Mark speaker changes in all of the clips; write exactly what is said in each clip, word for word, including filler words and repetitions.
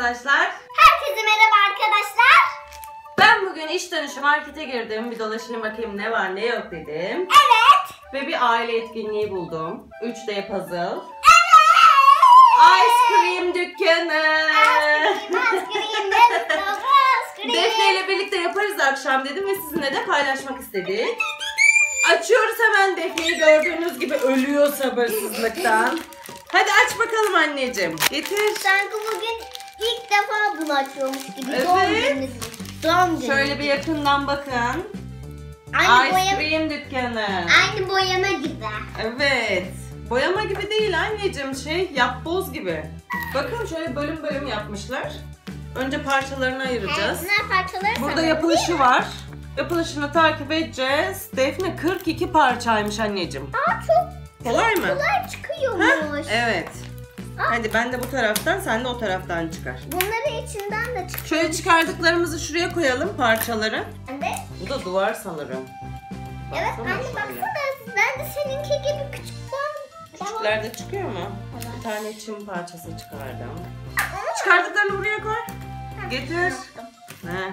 Speaker 1: arkadaşlar.
Speaker 2: Herkese merhaba arkadaşlar.
Speaker 1: Ben bugün iş dönüşü markete girdim. Bir dolaşayım bakayım ne var ne yok dedim.
Speaker 2: Evet.
Speaker 1: Ve bir aile etkinliği buldum. üç D puzzle.
Speaker 2: Evet.
Speaker 1: Ice cream dükkanı.
Speaker 2: Ice cream, ice cream.
Speaker 1: Defne ile birlikte yaparız akşam dedim ve sizinle de paylaşmak istedik. Açıyoruz hemen. Defne'yi gördüğünüz gibi ölüyor sabırsızlıktan. Hadi aç bakalım anneciğim. Getir.
Speaker 2: Sanki bugün ilk defa bunu açıyormuş gibi.
Speaker 1: Evet.
Speaker 2: Doğum günümüz. Doğum günümüz.
Speaker 1: Şöyle bir yakından bakın.
Speaker 2: Aynı
Speaker 1: Ice
Speaker 2: boyama,
Speaker 1: cream dükkanı.
Speaker 2: aynı boyama gibi.
Speaker 1: Evet. Boyama gibi değil anneciğim, şey yapboz gibi. Bakın şöyle bölüm bölüm yapmışlar. Önce parçalarını ayıracağız.
Speaker 2: Evet, bunlar parçaları
Speaker 1: Burada
Speaker 2: sanırım,
Speaker 1: yapılışı var. Yapılışını takip edeceğiz. Defne kırk iki parçaymış anneciğim.
Speaker 2: Aa, çok
Speaker 1: Kolay mı?
Speaker 2: kolay çıkıyormuş.
Speaker 1: Evet. Hadi ben de bu taraftan, sen de o taraftan çıkar.
Speaker 2: Bunları içinden de çıkıyor.
Speaker 1: Şöyle çıkardıklarımızı şuraya koyalım, parçaları.
Speaker 2: Ben de.
Speaker 1: Bu da duvar sanırım.
Speaker 2: Evet
Speaker 1: Baksana
Speaker 2: anne
Speaker 1: şöyle.
Speaker 2: baksana, ben de seninki gibi küçükten.
Speaker 1: Küçükler de çıkıyor mu?
Speaker 2: Evet.
Speaker 1: Bir tane çim parçası çıkardım. Çıkardıklarını buraya koy. Getir. He.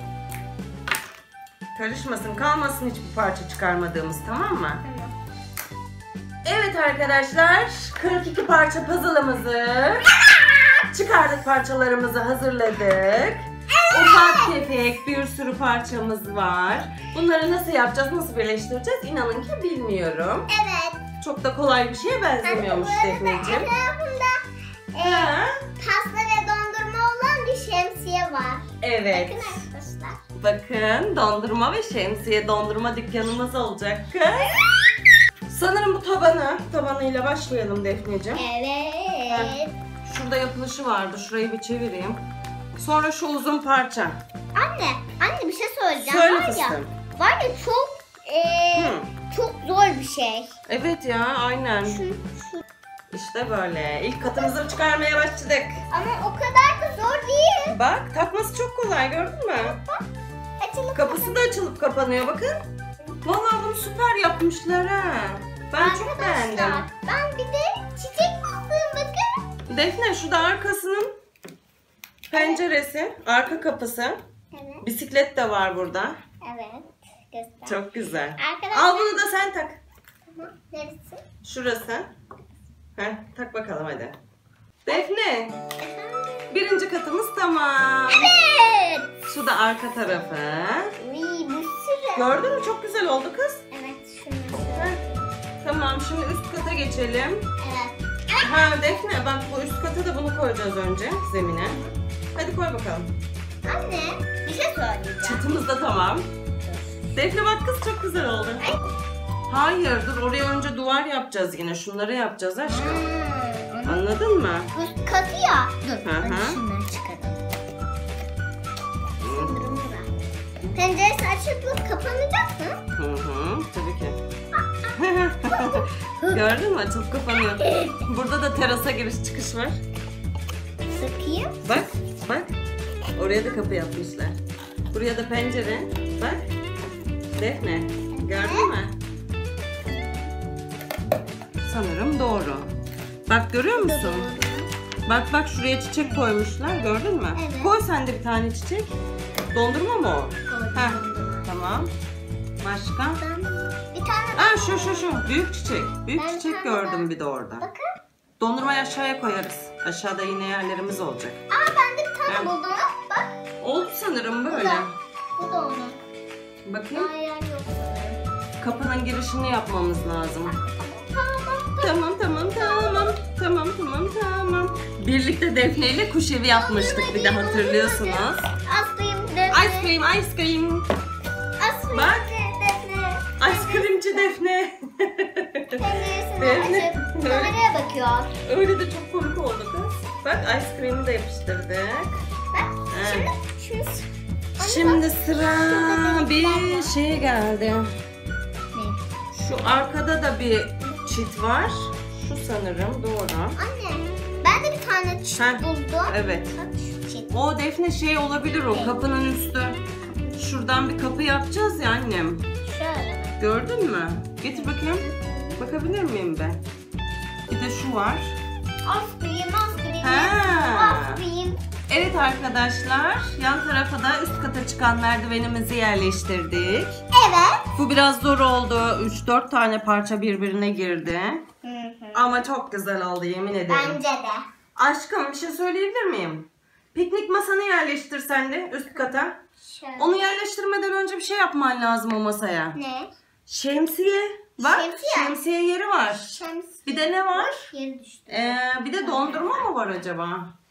Speaker 1: Karışmasın, kalmasın hiçbir parça çıkarmadığımız, tamam mı?
Speaker 2: Tamam.
Speaker 1: Evet arkadaşlar, kırk iki parça puzzle'ımızı çıkardık, parçalarımızı hazırladık. Ufak tefek bir sürü parçamız var. Bunları nasıl yapacağız, nasıl birleştireceğiz inanın ki bilmiyorum.
Speaker 2: Evet.
Speaker 1: Çok da kolay bir şeye benzemiyormuş Defneciğim.
Speaker 2: Etrafında e,
Speaker 1: Ha?
Speaker 2: pasta ve dondurma olan bir şemsiye var.
Speaker 1: Evet.
Speaker 2: Bakın arkadaşlar.
Speaker 1: Bakın, dondurma ve şemsiye dondurma dükkanımız olacak kız. Sanırım bu tabanı, tabanıyla başlayalım Defneciğim.
Speaker 2: Evet.
Speaker 1: Şurada yapılışı vardı, şurayı bir çevireyim. Sonra şu uzun parça.
Speaker 2: Anne, anne bir şey söyleyeceğim.
Speaker 1: Söyle
Speaker 2: var ya,
Speaker 1: fıstığım.
Speaker 2: var ya çok e,
Speaker 1: Hı.
Speaker 2: çok zor bir şey.
Speaker 1: Evet ya, aynen.
Speaker 2: Şu, şu.
Speaker 1: İşte böyle. İlk katımızı çıkarmaya başladık.
Speaker 2: Ama o kadar da zor değil.
Speaker 1: Bak, takması çok kolay, gördün mü?
Speaker 2: Açılıp
Speaker 1: Kapısı da açılıp kapanıyor, bakın. Vallahi bunu süper yapmışlar ha. Ben çok beğendim.
Speaker 2: Arkadaşlar, ben bir de çiçek buldum bakın.
Speaker 1: Defne, şu da arkasının penceresi, arka kapısı.
Speaker 2: Evet.
Speaker 1: Bisiklet de var burada.
Speaker 2: Evet. Göster.
Speaker 1: Çok güzel.
Speaker 2: Arkadaşlar.
Speaker 1: Al bunu da sen tak.
Speaker 2: Tamam. Neresi?
Speaker 1: Şurası. Heh, tak bakalım hadi. Defne, birinci katımız tamam.
Speaker 2: Evet.
Speaker 1: Şu da arka tarafı.
Speaker 2: Uy, bir sürü.
Speaker 1: Gördün mü? Çok güzel oldu kız.
Speaker 2: Evet. Şunu.
Speaker 1: Heh, tamam, şimdi üst kata geçelim.
Speaker 2: Evet.
Speaker 1: Ha Defne, bak bu üst kata da bunu koyacağız önce, zemine. Hadi koy bakalım.
Speaker 2: Anne bir şey söyleyeceğim.
Speaker 1: Çatımız da tamam. Defne bak kız, çok güzel oldu.
Speaker 2: Ay.
Speaker 1: Hayır, dur, oraya önce duvar yapacağız yine. Şunları yapacağız aşkım.
Speaker 2: Hmm.
Speaker 1: Anladın mı?
Speaker 2: Üst katı ya. Dur.
Speaker 1: Hı hı.
Speaker 2: Hadi şunları çıkaralım. Sınırım bura. Penceresi açıp kapanacak mı?
Speaker 1: Hı hı, tabii ki. Gördün mü? Açılıp kapanıyor. Burada da terasa giriş çıkış var.
Speaker 2: Sıkayım.
Speaker 1: Bak, bak. Oraya da kapı yapmışlar. Buraya da pencere. Bak. Defne, gördün mü? Sanırım doğru. Bak, görüyor musun? Bak bak, şuraya çiçek koymuşlar, gördün mü?
Speaker 2: Evet.
Speaker 1: Koy sen de bir tane çiçek. Dondurma mı o? Heh,
Speaker 2: Koydum.
Speaker 1: tamam. Başka?
Speaker 2: Bir tane
Speaker 1: Aa, şu şu şu büyük çiçek. Büyük
Speaker 2: Ben
Speaker 1: çiçek
Speaker 2: bir tane
Speaker 1: gördüm
Speaker 2: daha-
Speaker 1: bir de orada.
Speaker 2: bakın.
Speaker 1: Dondurmayı aşağıya koyarız. Aşağıda yine yerlerimiz olacak.
Speaker 2: Aa ben de bir tane
Speaker 1: Ben-
Speaker 2: buldum. Bak.
Speaker 1: Oldu sanırım
Speaker 2: Bu
Speaker 1: böyle.
Speaker 2: da. Bu da onun.
Speaker 1: Bakayım.
Speaker 2: Daha yer yok sanırım.
Speaker 1: Kapının girişini yapmamız lazım.
Speaker 2: Tamam.
Speaker 1: Tamam tamam tamam. Tamam tamam tamam. Birlikte Defne ile kuş evi yapmıştık, bir de hatırlıyorsunuz.
Speaker 2: Aslayım defne.
Speaker 1: Ice cream, ice cream.
Speaker 2: Aslayım
Speaker 1: Bak.
Speaker 2: defne.
Speaker 1: Ice creamci Defne.
Speaker 2: Penceresini
Speaker 1: Defne.
Speaker 2: açıp kameraya bakıyor.
Speaker 1: Öyle de çok komik oldu kız. Bak, ice cream'i de yapıştırdık.
Speaker 2: Bak
Speaker 1: Ha.
Speaker 2: şimdi şimdi.
Speaker 1: Şimdi sıra bir şeye geldi.
Speaker 2: Ne?
Speaker 1: Şu arkada da bir çit var. Şu sanırım doğru.
Speaker 2: Anne ben de bir tane çift
Speaker 1: Ha,
Speaker 2: buldum.
Speaker 1: Evet.
Speaker 2: Bak şu çift.
Speaker 1: O Defne şey olabilir, o kapının üstü. Şuradan bir kapı yapacağız ya annem.
Speaker 2: Şöyle.
Speaker 1: Gördün mü? Getir bakayım. Bakabilir miyim ben? Bir de şu var.
Speaker 2: Aslayım aslayım.
Speaker 1: Ha.
Speaker 2: Aslayım.
Speaker 1: Evet arkadaşlar, yan tarafa da üst kata çıkan merdivenimizi yerleştirdik.
Speaker 2: Evet.
Speaker 1: Bu biraz zor oldu. üç dört tane parça birbirine girdi.
Speaker 2: Hı hı.
Speaker 1: Ama çok güzel oldu, yemin ederim.
Speaker 2: Bence de.
Speaker 1: Aşkım, bir şey söyleyebilir miyim? Piknik masanı yerleştir sen de üst kata.
Speaker 2: Şöyle.
Speaker 1: Onu yerleştirmeden önce bir şey yapman lazım o masaya.
Speaker 2: Ne?
Speaker 1: Şemsiye. Bak,
Speaker 2: Şemsiye.
Speaker 1: şemsiye yeri var.
Speaker 2: Şems.
Speaker 1: Bir de ne var?
Speaker 2: Yeri düştü.
Speaker 1: Ee, bir de dondurma mı var acaba?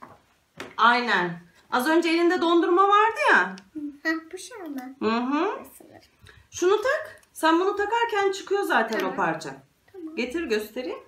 Speaker 1: Aynen. Az önce elinde dondurma vardı ya.
Speaker 2: Ha, bu şey mi?
Speaker 1: Hı hı. Şunu tak. Sen bunu takarken çıkıyor zaten
Speaker 2: Tamam.
Speaker 1: o parça.
Speaker 2: Tamam.
Speaker 1: Getir göstereyim.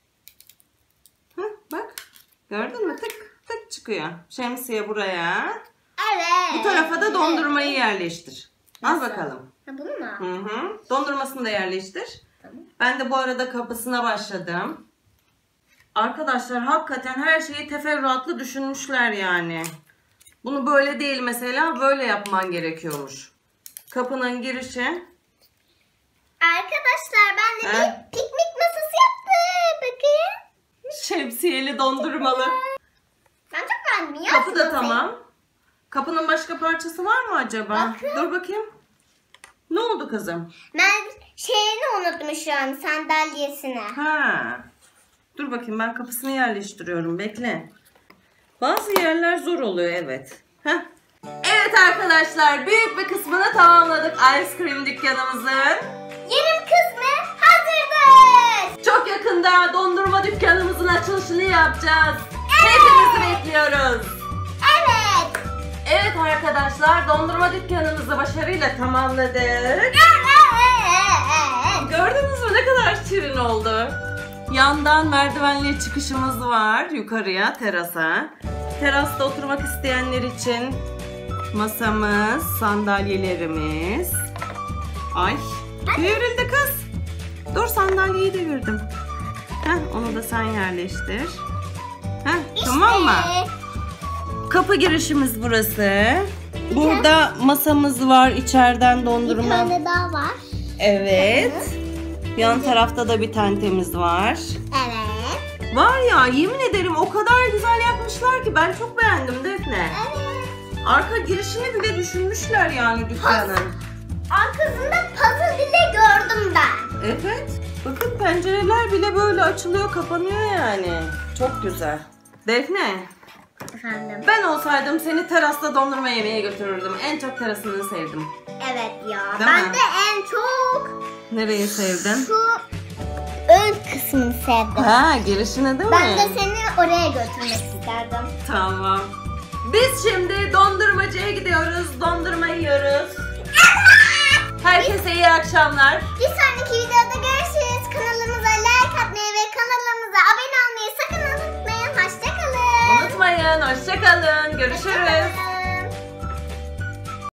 Speaker 1: Hı, bak. Gördün mü? Tık tık çıkıyor. Şemsiye buraya.
Speaker 2: Evet.
Speaker 1: Bu tarafa da dondurmayı yerleştir. Al
Speaker 2: Nasıl?
Speaker 1: bakalım.
Speaker 2: Ha, bunu mu?
Speaker 1: Hı hı. Dondurmasını da yerleştir.
Speaker 2: Tamam.
Speaker 1: Ben de bu arada kapısına başladım. Arkadaşlar hakikaten her şeyi teferruatlı düşünmüşler yani. Bunu böyle değil mesela, böyle yapman gerekiyormuş. Kapının girişi.
Speaker 2: Arkadaşlar ben de
Speaker 1: He?
Speaker 2: bir piknik masası yaptım. Bakın.
Speaker 1: Şemsiyeli dondurmalı.
Speaker 2: Ben çok beğendim ya.
Speaker 1: Kapı da
Speaker 2: masayı.
Speaker 1: tamam. Kapının başka parçası var mı acaba?
Speaker 2: Bakın.
Speaker 1: Dur bakayım. Ne oldu kızım?
Speaker 2: Ben şeyini unutmuşum, sandalyesini.
Speaker 1: Ha. Dur bakayım, ben kapısını yerleştiriyorum. Bekle. Bazı yerler zor oluyor, evet. Heh. Evet arkadaşlar, büyük bir kısmını tamamladık ice cream dükkanımızın.
Speaker 2: Yarım kısmı hazırdır.
Speaker 1: Çok yakında dondurma dükkanımızın açılışını yapacağız. Hepinizi bekliyoruz.
Speaker 2: Evet.
Speaker 1: Evet arkadaşlar, dondurma dükkanımızı başarıyla tamamladık.
Speaker 2: Evet.
Speaker 1: Gördünüz mü ne kadar şirin oldu. Yandan merdivenli çıkışımız var yukarıya, terasa. Terasta oturmak isteyenler için masamız, sandalyelerimiz. Ay, devrildi kız. Dur, sandalyeyi devirdim. Heh, onu da sen yerleştir. Heh, tamam mı? Kapı girişimiz burası. Burada masamız var, içeriden
Speaker 2: Bir
Speaker 1: dondurma.
Speaker 2: tane daha var.
Speaker 1: Evet. Yan tarafta da bir tentemiz var.
Speaker 2: Evet.
Speaker 1: Var ya, yemin ederim o kadar güzel yapmışlar ki ben çok beğendim Defne.
Speaker 2: Evet.
Speaker 1: Arka girişini bile düşünmüşler yani dükkanın.
Speaker 2: Arkasında puzzle bile gördüm ben.
Speaker 1: Evet. Bakın pencereler bile böyle açılıyor, kapanıyor yani. Çok güzel. Defne,
Speaker 2: Efendim.
Speaker 1: ben olsaydım seni terasta dondurma yemeye götürürdüm. En çok terasını sevdim.
Speaker 2: Evet ya.
Speaker 1: Değil
Speaker 2: ben
Speaker 1: mi?
Speaker 2: de en çok
Speaker 1: Nereyi sevdin?
Speaker 2: şu ön kısmını sevdim.
Speaker 1: Ha, girişine değil mi?
Speaker 2: Ben de seni oraya götürmek isterdim.
Speaker 1: Tamam. Biz şimdi dondurmacıya gidiyoruz. Dondurma yiyoruz. Herkese iyi akşamlar.
Speaker 2: Bir sonraki videoda görüşürüz. Kanalımıza like atmayı ve kanalımıza abone olmayı sakın unutmayın. Hoşçakalın.
Speaker 1: Unutmayın. Hoşça kalın. Görüşürüz.